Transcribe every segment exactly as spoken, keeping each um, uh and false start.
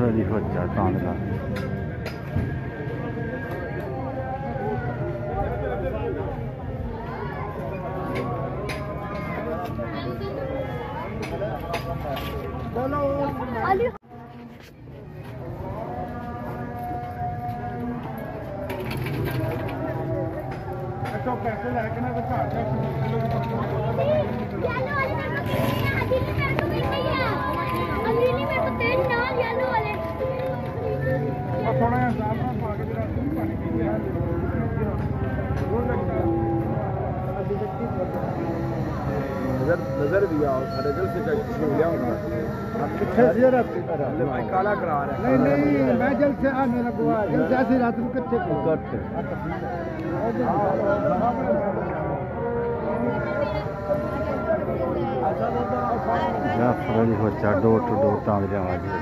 علی ہوجا کانگلا پیسے لے کے نا نظر بھی آؤ سارے دل سے لیا کالا کرا رہا ہے نہیں نہیں میں جل سے آ میرا گوا جل سے ایسی رات میں کچھ جعفر علی ہوجا ڈور ٹو ڈور تاندلیاں والی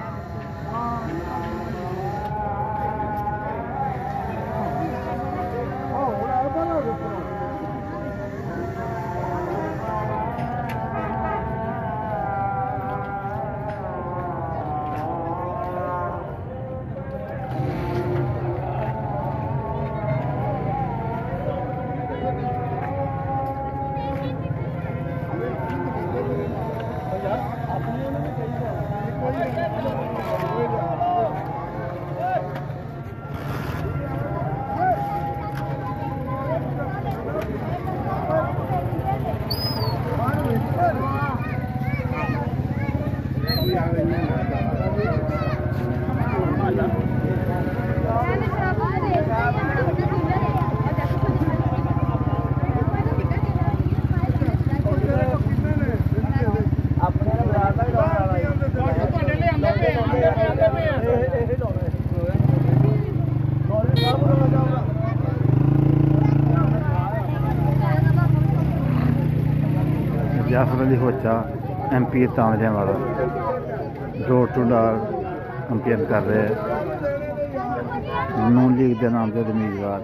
جعفر علی ہوجا ایم پی تاندلیاں والا ڈور ٹو ڈور کمپین کر رہے نون لیگ کے نام سے امیدوار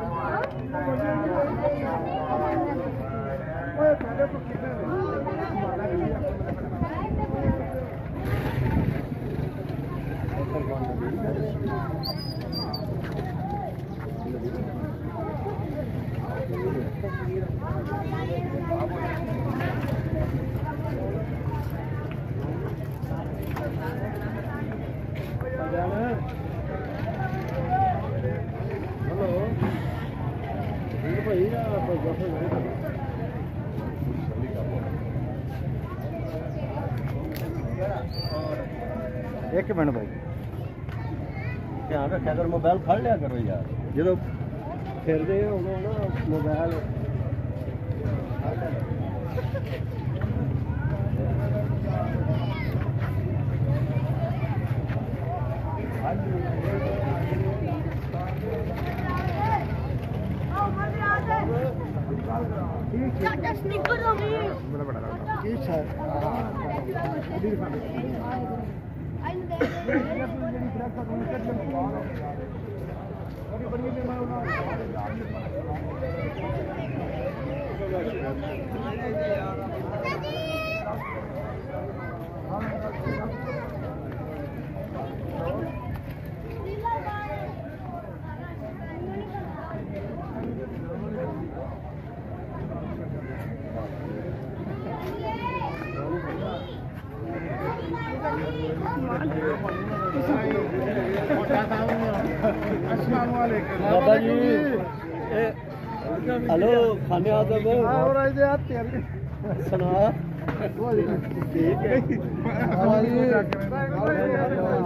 ایک منٹ بھائی دھیان رکھا کرو موبائل پھڑ لیا کرو یار جب پھر دے نا موبائل بابا جی ہلو کھانے آتے سنا ٹھیک ہے